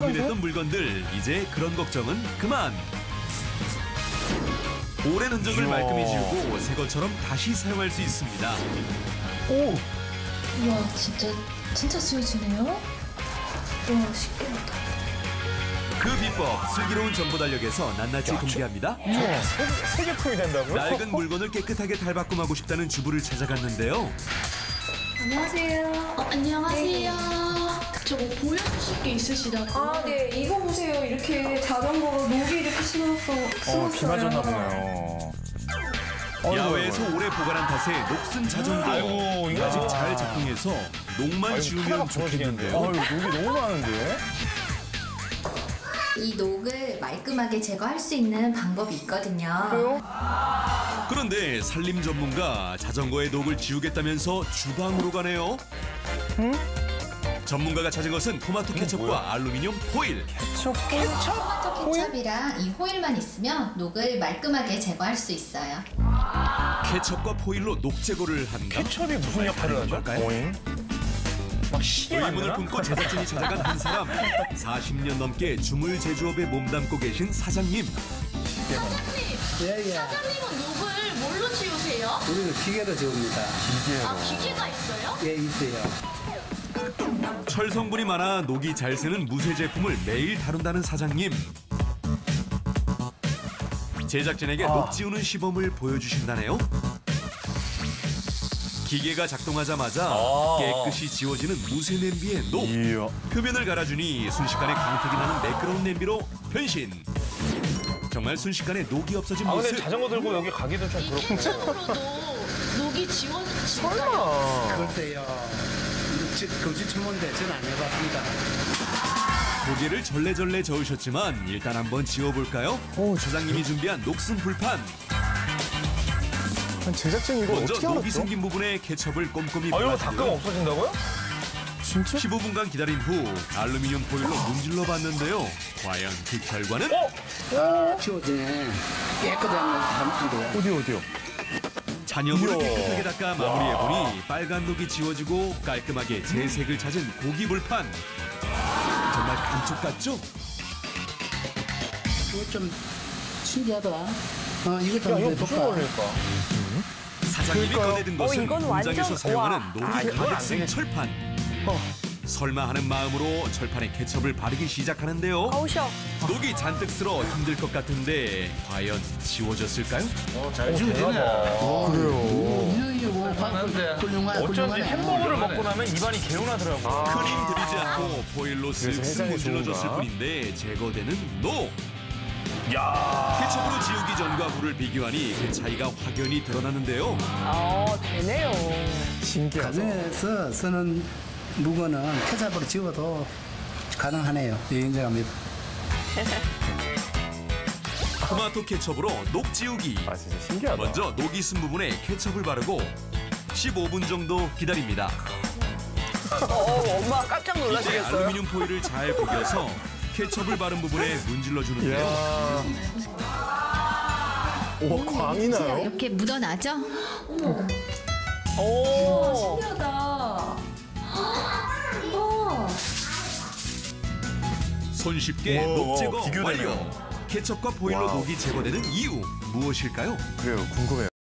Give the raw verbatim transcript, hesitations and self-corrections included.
고민했던 물건들, 이제 그런 걱정은 그만. 오랜 흔적을 이야. 말끔히 지우고 새 것처럼 다시 사용할 수 있습니다. 오! 우와, 진짜 진짜 지워지네요. 와, 신기하다. 그 비법, 슬기로운 정보 달력에서 낱낱이 공개합니다. 우와, 세, 세 제품이 된다고요? 낡은 물건을 깨끗하게 탈바꿈하고 싶다는 주부를 찾아갔는데요. 안녕하세요. 어, 안녕하세요. 저거 보여주실 게 있으시다고. 아, 네. 이거 보세요. 이렇게 자전거가 녹이 이렇게 심어서 어, 비 맞았나 보네요. 야외에서 오래 보관한 탓에 녹슨 자전거. 아이고, 이거. 아직 잘 작동해서 녹만 아이고, 지우면 타다가 좋겠는데요. 부러지겠는데요? 아유, 녹이 너무 많은데? 이 녹을 말끔하게 제거할 수 있는 방법이 있거든요. 그래요? 그런데 산림 전문가 자전거의 녹을 지우겠다면서 주방으로 가네요. 응? 전문가가 찾은 것은 토마토 케첩과 뭐야? 알루미늄 포일. 케첩, 케첩? 토마토 케첩이랑 이 호일만 있으면 녹을 말끔하게 제거할 수 있어요. 케첩과 포일로 녹 제거를 한다. 케첩이 무슨 역할을 하죠? 걸까요? 오잉? 막 시계 의문을 만드나? 품고 제작진이 찾아간 한 사람. 사십 년 넘게 주물 제조업에 몸담고 계신 사장님. 예, 예. 사장님은 녹을 뭘로 지우세요? 우리는 기계로 지웁니다. 아, 기계가 있어요? 예, 있어요. 철 성분이 많아 녹이 잘 새는 무쇠 제품을 매일 다룬다는 사장님. 제작진에게 아. 녹 지우는 시범을 보여주신다네요. 기계가 작동하자마자 아. 깨끗이 지워지는 무쇠 냄비의 녹. 이야. 표면을 갈아주니 순식간에 강택이 나는 매끄러운 냄비로 변신. 정말 순식간에 녹이 없어진 아, 근데 모습. 자전거 들고 여기 가기도 좀 이 그렇고. 케첩으로도 녹이 지워질까요? 설마. 글쎄요. 금시 천문대 저는 안 해봤습니다. 고개를 절레절레 저으셨지만 일단 한번 지워볼까요? 오, 사장님이 준비한 녹슨 불판. 아니, 제작진이 이거 먼저 어떻게 녹이 알았죠? 생긴 부분에 케첩을 꼼꼼히 아, 이거 닦으면 발라주고요. 없어진다고요? 진짜? 십오 분간 기다린 후 알루미늄 포일로 문질러 봤는데요. 과연 그 결과는? 어? 지워지네. 깨끗하면 잘못한데요. 어디, 어디요? 잔여물을 이야. 깨끗하게 닦아 마무리해보니 빨간 녹이 지워지고 깔끔하게 재색을 찾은 고기 불판. 정말 감쪽 같죠? 이거 좀 신기하다. 어, 이것도 야, 이거 한번 무슨 해볼까? 원리일까? 사장님이 그러니까요. 꺼내든 어, 것은 이건 공장에서 완전- 사용하는 와. 녹이 아, 이건 가득 안 쓴 되겠다. 철판. 어. 설마 하는 마음으로 철판에 케첩을 바르기 시작하는데요. 아우셔. 녹이 잔뜩 쓸어 힘들 것 같은데 과연 지워졌을까요? 잘 지우네. 그래요. 이거 뭐 훌륭한 어쩐지 훌륭하네. 햄버거를 먹고 나면 입안이 개운하더라고. 크림 들이지 않고 포일로 그래서 쓱쓱 해장이 문질러줬을 좋은가? 뿐인데 제거되는 녹. 야. 케첩으로 지우기 전과 후를 비교하니 그 차이가 확연히 드러나는데요. 아, 되네요. 신기하다. 가정에서 쓰는 물건은 케첩으로 지워도 가능하네요. 예, 인정합니다. 토마토 케첩으로 녹 지우기. 아, 진짜 신기하다. 먼저 녹이 쓴 부분에 케첩을 바르고 십오 분 정도 기다립니다. 어, 엄마 깜짝 이제 놀라시겠어요. 알루미늄 포일을 잘 녹여서 케첩을 바른 부분에 문질러 주는데요. 이야. 오, 광이 나요? 이렇게 묻어나죠? 오. 신기하다. 우와. 손쉽게 우와, 녹 제거 비교되네요. 완료. 케첩과 포일로 와우. 녹이 제거되는 이유 무엇일까요? 그래요, 궁금해요.